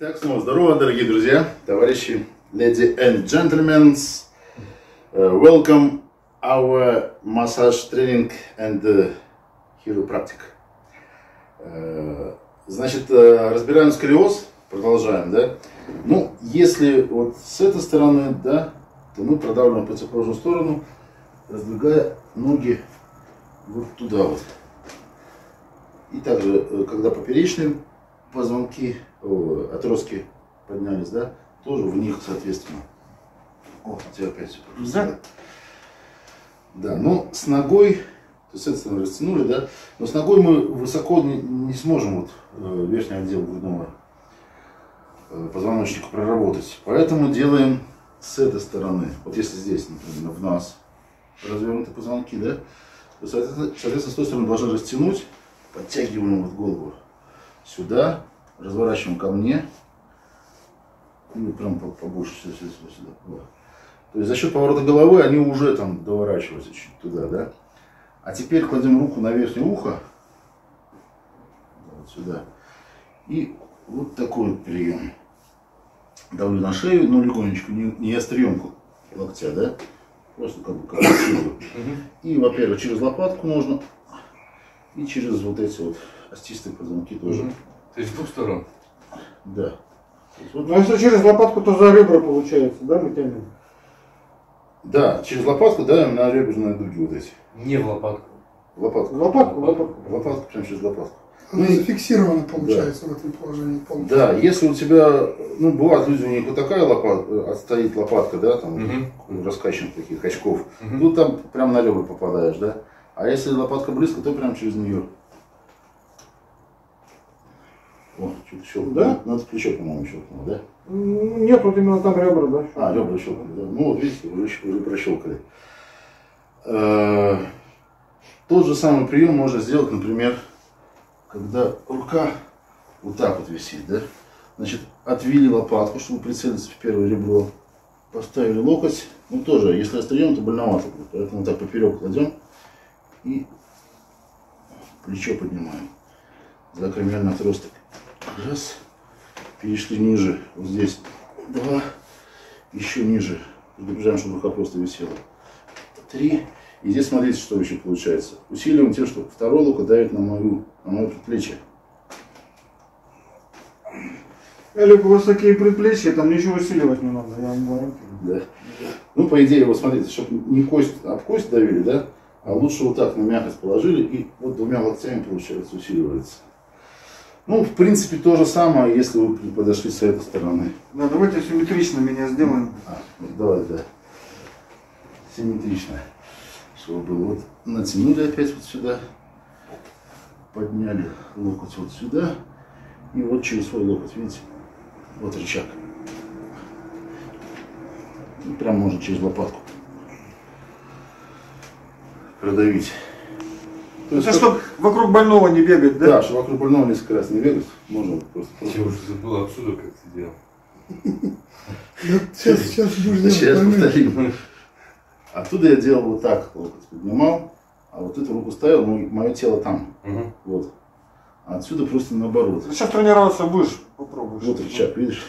Итак, снова здорово, дорогие друзья, товарищи, ladies and gentlemen. Welcome our massage training and chiropractic. Значит, разбираем сколиоз, продолжаем, да? Ну, если вот с этой стороны, да, то мы продавливаем противоположную сторону, раздвигая ноги вот туда вот. И также, когда поперечные позвонки, отростки поднялись, да, тоже в них, соответственно. О, у тебя опять все пропустило. Да, но с ногой, то есть с этой стороны растянули, да, но с ногой мы высоко не сможем вот верхний отдел грудного позвоночника проработать. Поэтому делаем с этой стороны. Вот если здесь, например, в нас развернуты позвонки, да, то, соответственно, с той стороны должны растянуть, подтягиваем вот голову сюда, разворачиваем ко мне, и прям побольше сюда. Вот. То есть за счет поворота головы они уже там доворачиваются чуть туда, да. А теперь кладем руку на верхнее ухо, вот сюда, и вот такой вот прием. Давлю на шею, но легонечко, не острием локтя, да, просто как бы силу. И, во-первых, через лопатку можно, и через вот эти вот остистые позвонки тоже. То есть с двух сторон? Да. Вот. Ну, если через лопатку, то за ребра получается, да, мы тянем? Да, через лопатку давим на реберные дуги вот эти. Не в лопатку. Лопатку. Лопатку прям через лопатку. Она зафиксирована, получается, да, в этом положении полностью. Да, если у тебя, ну, бывает, люди, у них вот такая лопатка, отстоит лопатка, да, там, раскачанных таких очков, ну, там прям на ребра попадаешь, да. А если лопатка близко, то прям через нее. О, что-то щелкнуло. Да? Надо плечо, по-моему, щелкнуло, да? Нет, вот именно там ребра, да. А, ребра щелкнули, да. Ну, вот видите, уже прощелкали. Тот же самый прием можно сделать, например, когда рука вот так вот висит, да? Значит, отвели лопатку, чтобы прицелиться в первое ребро. Поставили локоть. Ну, тоже, если острием, то больновато будет. Поэтому вот так поперек кладем. И плечо поднимаем. За акромиальный отросток. Раз. Перешли ниже. Вот здесь. Два. Еще ниже. Предупреждаем, чтобы рука просто висела. Три. И здесь смотрите, что еще получается. Усиливаем тем, что второй локоть давит на мое предплечье. Либо высокие предплечья, там ничего усиливать не надо, я вам говорю. Да. Ну, по идее, вот смотрите, чтобы не кость об кость давили, да? А лучше вот так на мягкость положили, и вот двумя локтями, получается, усиливается. Ну, в принципе, то же самое, если вы подошли с этой стороны. Да, давайте симметрично меня сделаем. Давай, да. Симметрично. Чтобы было. Вот натянули опять вот сюда. Подняли локоть вот сюда. И вот через свой локоть, видите? Вот рычаг. И прям можно через лопатку продавить. Это чтобы вокруг больного не бегать, да? Да, чтобы вокруг больного несколько раз не бегать, можно просто. Я уже забыл отсюда, как ты делал. Сейчас будешь делать. Сейчас повторим. Оттуда я делал вот так, локоть поднимал, а вот эту руку ставил, мое тело там. Вот. А отсюда просто наоборот. Сейчас тренироваться будешь, попробуешь. Вот рычаг, видишь?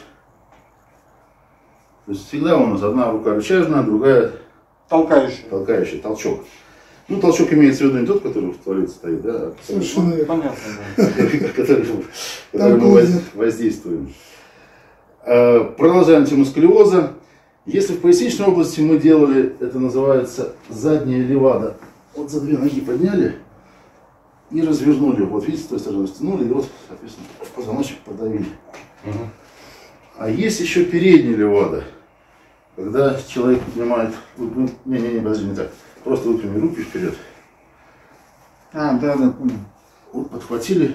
То есть всегда у нас одна рука рычажная, другая толкающая, толчок. Ну, толчок имеется в виду не тот, который в туалете стоит, да, а Совершенно верно. Понятно, да. который мы воздействуем. Продолжаем тему сколиоза. Если в поясничной области мы делали, это называется задняя левада. Вот за две ноги подняли и развернули. Вот видите, с той стороны растянули, и вот, соответственно, позвоночник подавили. А есть еще передняя левада. Когда человек поднимает, подожди, не так. Просто выпрями руки вперед. Да, понял. Вот подхватили.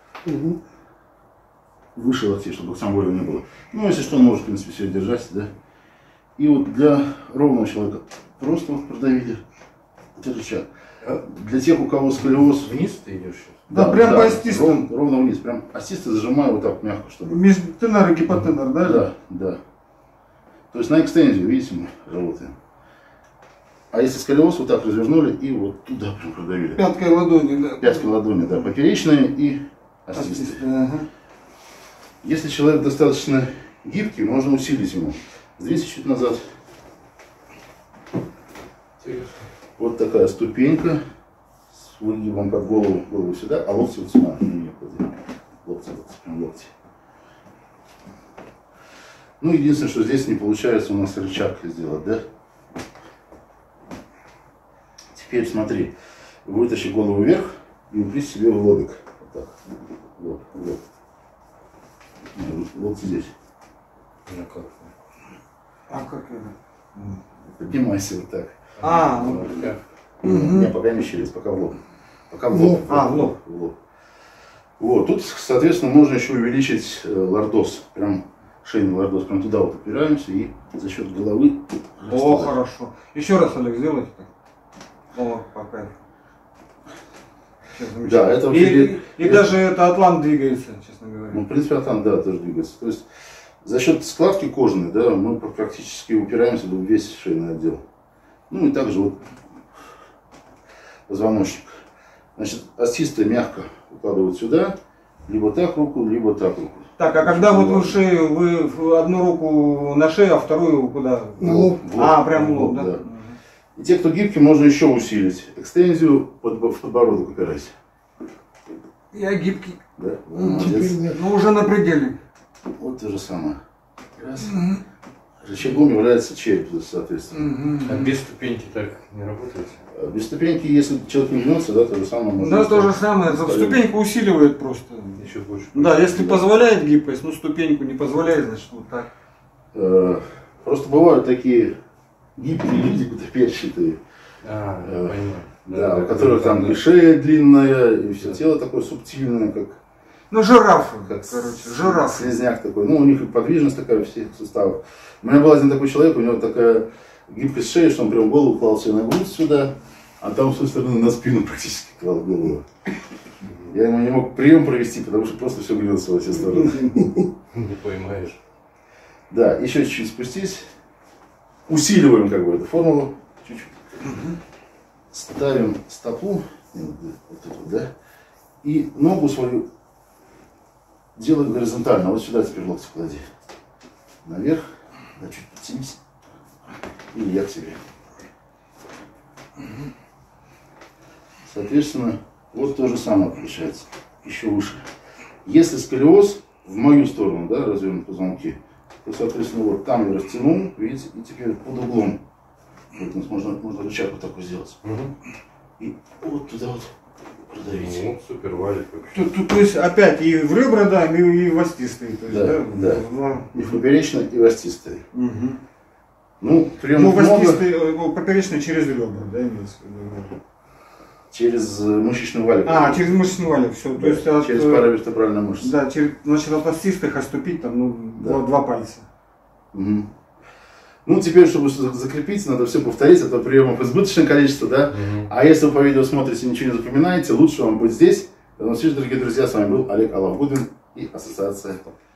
Выше локтей, чтобы локтям боли не было. Ну, если что, он может, в принципе, все держать, да. И вот для ровного человека просто вот продавили. Это рычаг. Для тех, у кого сколиоз... Вниз ты идешь сейчас? Да, прям по остисту. Ровно вниз. Прям остисто зажимаю вот так мягко, чтобы... Между тенор и гипотенор, да? Да, да. То есть на экстензию, видите, мы работаем. А если сколиоз, вот так развернули и вот туда прям продавили. Пяткой ладони, да. Пяткой ладони, да. Поперечные и остистые. Если человек достаточно гибкий, можно усилить ему. Сдвиньте чуть назад. Вот такая ступенька с выгибом под голову, голову сюда, а локти вот сюда. Локти, прям локти. Ну, единственное, что здесь не получается у нас рычаг сделать, да? Теперь смотри, вытащи голову вверх и упри себе в лобик. Вот так. Вот, вот. Локти здесь. Ну как? А как это? Поднимайся вот так. А, Ну, как? Не, пока не через, пока в лоб. Пока в лоб. А, в лоб. В лоб. Вот, тут, соответственно, можно еще увеличить лордоз. Прям шейный лордоз. Прям туда вот упираемся и за счет головы. О, хорошо. Еще раз, Олег, сделайте так. О, пока. Да, это вообще... И даже это атлант двигается, честно говоря. Ну, в принципе, атлант, да, тоже двигается. То есть, за счет складки кожаной, да, мы практически упираемся в весь шейный отдел. Ну, и также вот позвоночник. Значит, остистое мягко укладывать сюда, либо так руку, либо так руку. Так, а когда вот вы шею, вы одну руку на шею, а вторую куда? На лоб. А, прям в лоб, да? И те, кто гибкий, можно еще усилить. Экстензию в подбородок упирайся. Я гибкий. Да? Теперь Молодец. нет. Ну, уже на пределе. Вот то же самое. Раз. Рычагом является череп, соответственно. А без ступеньки так не работает? Без ступеньки, если человек не гнется, да, то же самое можно. Да, то же самое. Ступеньку усиливает просто. Еще больше. Да, если позволяет гибкость, ну ступеньку не позволяет, значит вот так. Просто бывают такие гибкие люди, гутоперчатые, А, я понимаю. да, у которых там и шея длинная, и все тело такое субтильное, как Ну жирафы, как короче, жирафы. слизняк такой. Ну, у них и подвижность такая у всех суставов. У меня был один такой человек, у него такая гибкость шеи, что он прям голову клал себе на грудь сюда, а там с той стороны на спину практически клал голову. Я ему не мог прием провести, потому что просто все грелся во все стороны. Не поймаешь. Да, еще чуть-чуть спустись. Усиливаем как бы эту формулу. Чуть-чуть. Ставим стопу, вот эту, да, и ногу свою делаем горизонтально. Вот сюда теперь локти клади. Наверх, да, чуть подтянись. Или я к тебе. Соответственно, вот то же самое получается. Еще выше. Если сколиоз в мою сторону, да, развернут позвонки, то, соответственно, вот там я растянул, видите, и теперь под углом. Вот, можно рычаг вот такой сделать. И вот туда вот продавить. Ну, супер валик вообще. То есть опять и в ребра, да, и в остистые. То есть, Да, да. Ну, И поперечный, и остистый. угу. Ну, приемов Ну, много. поперечный через ребра, да, имеется в виду? Через мышечный валик. А, через мышечный валик, все. Да, То есть от, через паравертебральную мышцу. Да, значит от остистых оступить там, ну, Да. два пальца. Угу. Ну, теперь, чтобы закрепить, надо все повторить, это приемов избыточное количество, да? А если вы по видео смотрите и ничего не запоминаете, лучше вам быть здесь. До новых встреч, дорогие друзья, с вами был Олег Алавгудин и Ассоциация